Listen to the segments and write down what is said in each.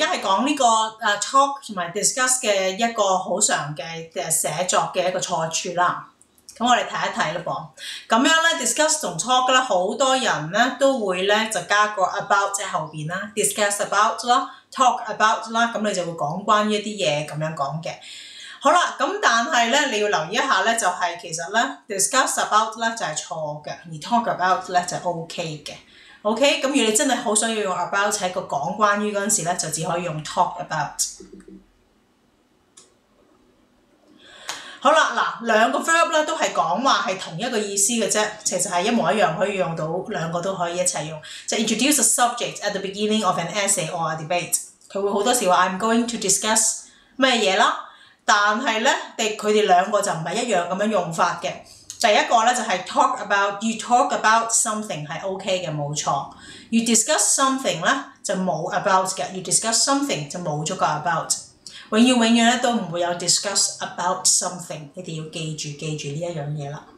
家係講呢個talk 同埋 discuss 嘅一個好常嘅寫作嘅一個錯處啦。咁我哋睇一睇啦噃。咁樣咧 discuss 同 talk 咧，好多人咧都會咧就加個 about 喺後邊啦 ，discuss about 啦 ，talk about 啦，咁你就會講關於一啲嘢咁樣講嘅。好啦，咁但係咧你要留意一下咧，就係其實咧 discuss about 咧就係錯嘅，而 talk about 咧就 OK 嘅。OK， 咁如果你真係好想要用 about 喺個講關於嗰陣時咧，就只可以用 talk about。好啦，嗱兩個 verb 咧都係講話係同一個意思嘅啫，其實係一模一樣，可以用到兩個都可以一齊用。就 introduce a subject at the beginning of an essay or a debate， 佢會好多時話 I'm going to discuss 咩嘢啦，但係咧佢哋兩個就唔係一樣咁樣用法嘅。第一個咧就係 talk about，you talk about something 係 OK 嘅，冇錯。you discuss something 咧就冇 about 嘅 ，you discuss something 就冇咗個 about。永遠咧都唔會有 discuss about something， 你哋要記住呢一樣嘢啦。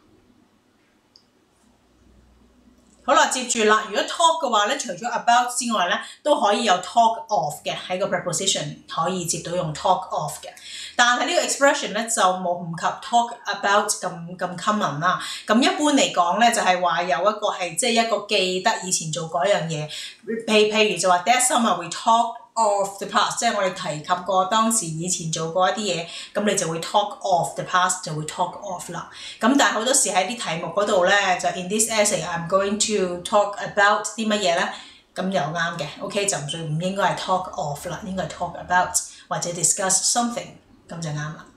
好啦，接住啦，如果 talk 嘅話咧，除咗 about 之外咧，都可以有 talk of 嘅，喺個 preposition 可以接到用 talk of 嘅。但係呢個 expression 咧就唔及 talk about 咁 common 啦。咁一般嚟講咧，就係話有一個係即係一個記得以前做嗰樣嘢。譬如就話 that summer we talk of the past， 即係我哋提及過當時以前做過一啲嘢，咁你就會 talk of the past， 就會 talk of 啦。咁但係好多時喺啲題目嗰度咧，就 in this essay I'm going to talk about 啲乜嘢咧，咁又啱嘅。OK， 就唔應該係 talk of 啦，應該係 talk about 或者 discuss something， 咁就啱啦。